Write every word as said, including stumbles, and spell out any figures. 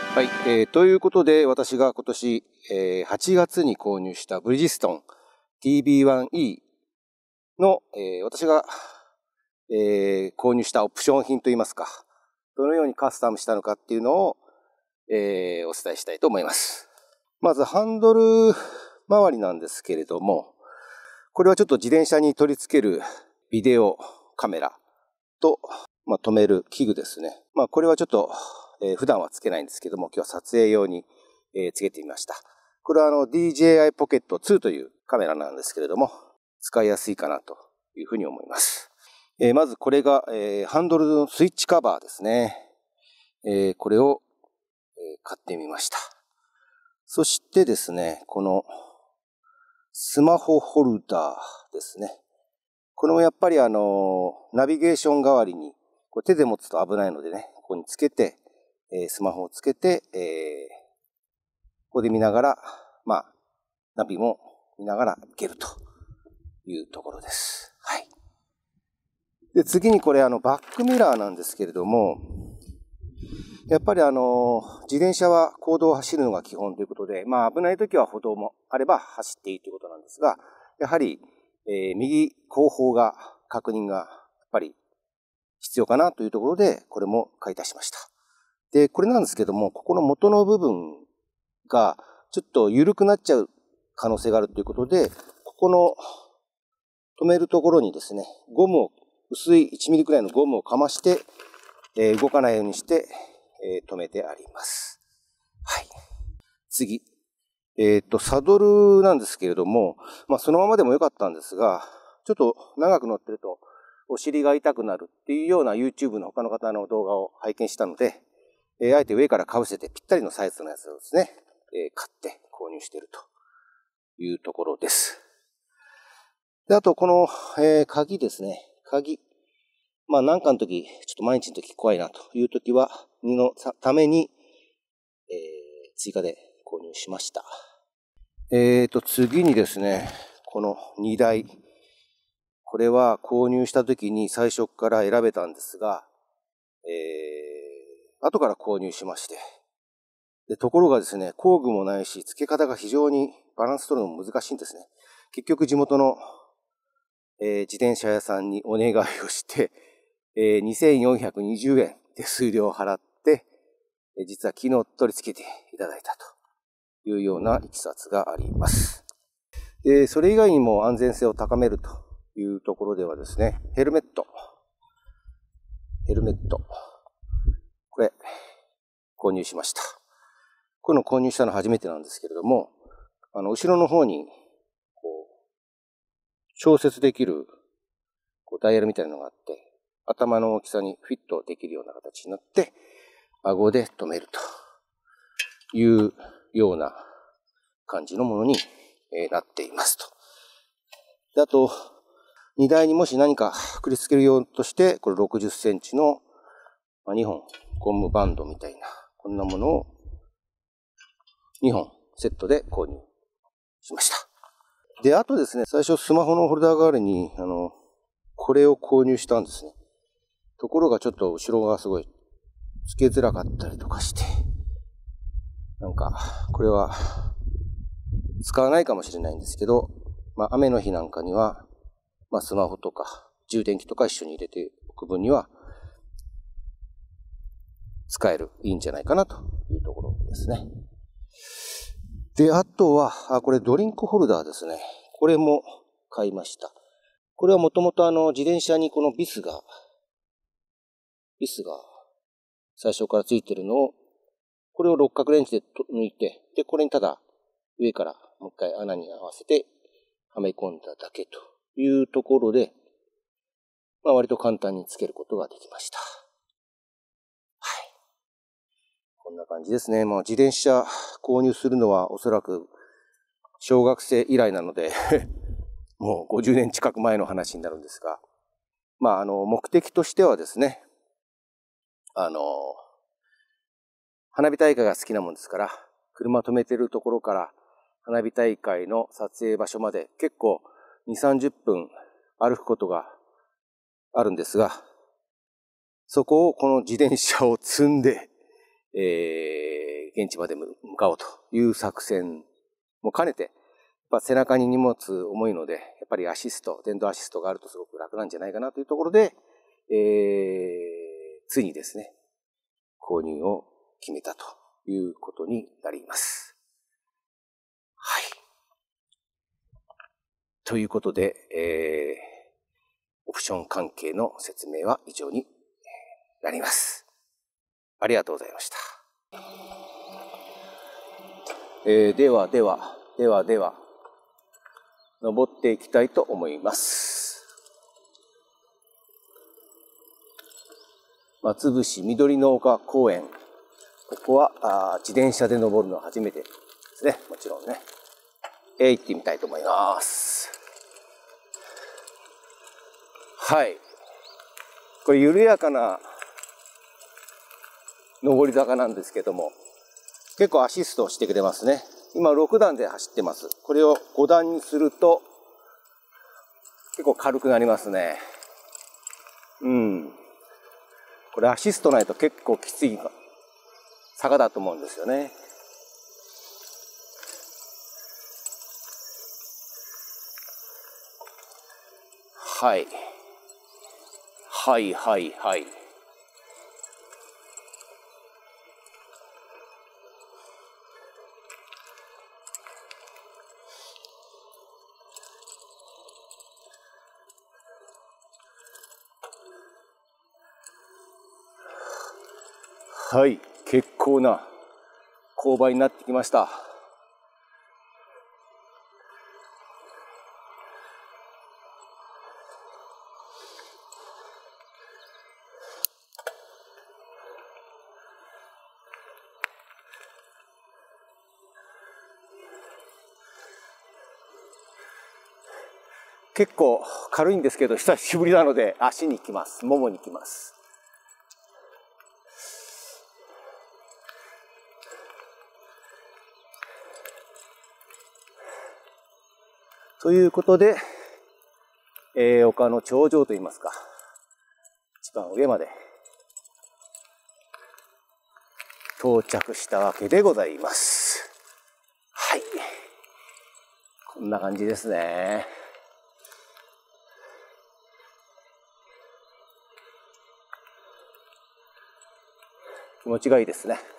はい、えー、ということで私が今年、えー、はちがつに購入したブリヂストン ティービーワンイー の、えー、私が、えー、購入したオプション品といいますか、どのようにカスタムしたのかっていうのを、えー、お伝えしたいと思います。まずハンドル周りなんですけれども、これはちょっと自転車に取り付けるビデオカメラと、まあ、止める器具ですね。まあこれはちょっと、えー、普段はつけないんですけども、今日は撮影用に、えー、つけてみました。これはあの ディージェーアイ ポケットツーというカメラなんですけれども、使いやすいかなというふうに思います。えー、まずこれが、えー、ハンドルのスイッチカバーですね。えー、これを、えー、買ってみました。そしてですね、このスマホホルダーですね。これもやっぱりあのナビゲーション代わりにこう手で持つと危ないのでね、ここにつけて、えー、スマホをつけて、えー、ここで見ながら、まあ、ナビも見ながらいけるというところです。はい。で、次にこれあのバックミラーなんですけれども、やっぱりあの自転車は公道を走るのが基本ということで、まあ危ない時は歩道もあれば走っていいということなんですが、やはり、えー、右後方が確認がやっぱり必要かなというところで、これも買い足しました。で、これなんですけども、ここの元の部分がちょっと緩くなっちゃう可能性があるということで、ここの止めるところにですね、ゴムを、薄いいちミリくらいのゴムをかまして、えー、動かないようにして、えー、止めてあります。はい。次。えっと、サドルなんですけれども、まあそのままでもよかったんですが、ちょっと長く乗ってると、お尻が痛くなるっていうような YouTube の他の方の動画を拝見したので、えー、あえて上から被せてぴったりのサイズのやつをですね、えー、買って購入しているというところです。で、あとこの、えー、鍵ですね。鍵。まあなんかの時、ちょっと毎日の時怖いなという時は、にのために、えー、追加で購入しました。えーと、次にですね、この荷台。これは購入した時に最初から選べたんですが、えー、後から購入しまして。で、ところがですね、工具もないし、付け方が非常にバランス取るのも難しいんですね。結局地元の、えー、自転車屋さんにお願いをして、えー、にせんよんひゃくにじゅうえん手数料を払って、えー、実は昨日取り付けていただいたというようないきさつがあります。で、それ以外にも安全性を高めるというところではですね、ヘルメット。ヘルメット。これ、購入しました。こういうの購入したの初めてなんですけれども、あの、後ろの方に、こう、調節できる、こう、ダイヤルみたいなのがあって、頭の大きさにフィットできるような形になって、顎で止めるというような感じのものになっていますと。で、あと、荷台にもし何かくくりつけるようとして、これろくじゅっセンチのにほんゴムバンドみたいな、こんなものをにほんセットで購入しました。で、あとですね、最初スマホのホルダー代わりに、あの、これを購入したんですね。ところがちょっと後ろがすごい付けづらかったりとかして、なんか、これは使わないかもしれないんですけど、まあ雨の日なんかには、まあスマホとか充電器とか一緒に入れておく分には使える、いいんじゃないかなというところですね。で、あとは、あ、これドリンクホルダーですね。これも買いました。これはもともとあの自転車にこのビスが、ビスが最初からついてるのを、これを六角レンチで抜いて、で、これにただ上からもう一回穴に合わせてはめ込んだだけというところで、まあ割と簡単につけることができました。はい。こんな感じですね。まあ自転車購入するのはおそらく小学生以来なので、もうごじゅうねん近く前の話になるんですが、まああの目的としてはですね、あの、花火大会が好きなもんですから、車止めてるところから花火大会の撮影場所まで結構に、さんじゅっぷん歩くことがあるんですが、そこをこの自転車を積んで、え現地まで向かおうという作戦も兼ねて、やっぱ背中に荷物重いので、やっぱりアシスト、電動アシストがあるとすごく楽なんじゃないかなというところで、えー、ついにですね、購入を決めたということになります。はい。ということで、えー、オプション関係の説明は以上になります。ありがとうございました。えー、ではでは、ではでは、登っていきたいと思います。松伏緑の丘公園。ここはあ自転車で登るのは初めてですね。もちろんね。えー、行ってみたいと思います。はい。これ緩やかな上り坂なんですけども、結構アシストしてくれますね。今ろくだんで走ってます。これをごだんにすると結構軽くなりますね。うん。これアシストないと結構きつい坂だと思うんですよね。はい。はいはいはい。はい、結構な勾配になってきました。結構軽いんですけど、久しぶりなので足にきます。ももにきます。ということで、えー、丘の頂上といいますか、一番上まで到着したわけでございます。はい。こんな感じですね。気持ちがいいですね。